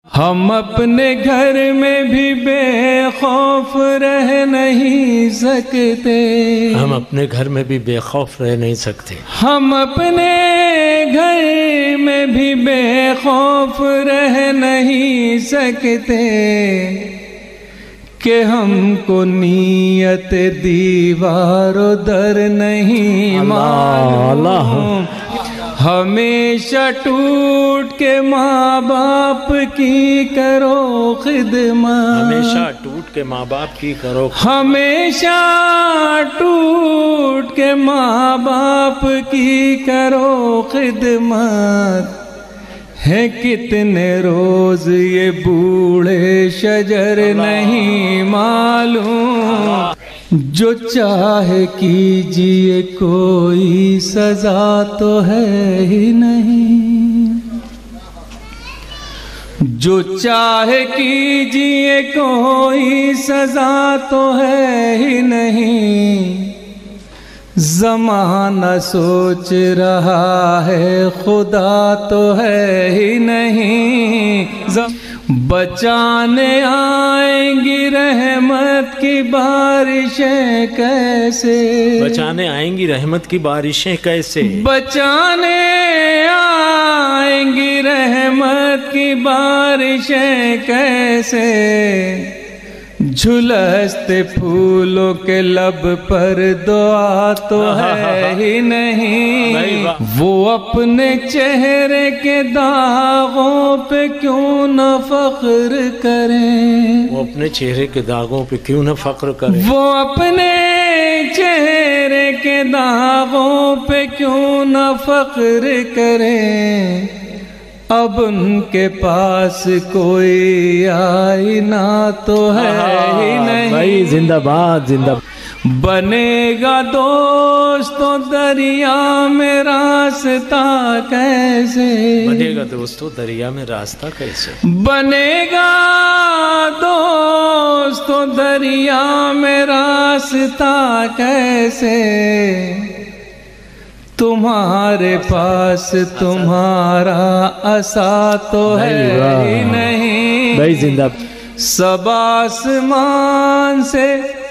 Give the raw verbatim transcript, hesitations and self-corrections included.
ہم اپنے گھر میں بھی بے خوف رہ نہیں سکتے، ہم اپنے گھر میں بھی بے خوف رہ نہیں سکتے، ہم اپنے گھر میں بھی بے خوف رہ نہیں سکتے، کہ ہم کو نیت دیوار و در نہیں معلوم، ہمیشہ ٹوٹ کے ماں باپ کی کرو خدمت، ہمیشہ ٹوٹ کے ماں باپ کی کرو، ہمیشہ ٹوٹ کے ماں باپ کی کرو خدمت، ہے کتنے روز یہ بوڑھے شجر نہیں معلوم، جو چاہے کیجئے کوئی سزا تو ہے ہی نہیں، جو چاہے کیجئے کوئی سزا تو ہے ہی نہیں، زمانہ سوچ رہا ہے خدا تو ہے ہی نہیں، بچانے آئیں گی رحمت کی بارشیں کیسے، بچانے آئیں گی رحمت کی بارشیں کیسے، بچانے آئیں گی رحمت کی بارشیں کیسے، جھلستے پھولوں کے لب پر دعا تو ہے ہی نہیں، وہ اپنے چہرے کے داغوں پہ کیوں نہ فخر کریں، وہ اپنے چہرے کے داغوں پہ کیوں نہ فخر کریں، وہ اپنے چہرے کے داغوں پہ کیوں نہ فخر کریں، اب ان کے پاس کوئی آئینہ تو ہے ہی نہیں، بھائی زندہ باد زندہ باد، بنے گا دوستو دریا میں راستہ کیسے، بنے گا دوستو دریا میں راستہ کیسے، بنے گا دوستو دریا میں راستہ کیسے، تمہارے پاس تمہارا عصا تو ہے ہی نہیں، بھائی زندہ سب آسمان سے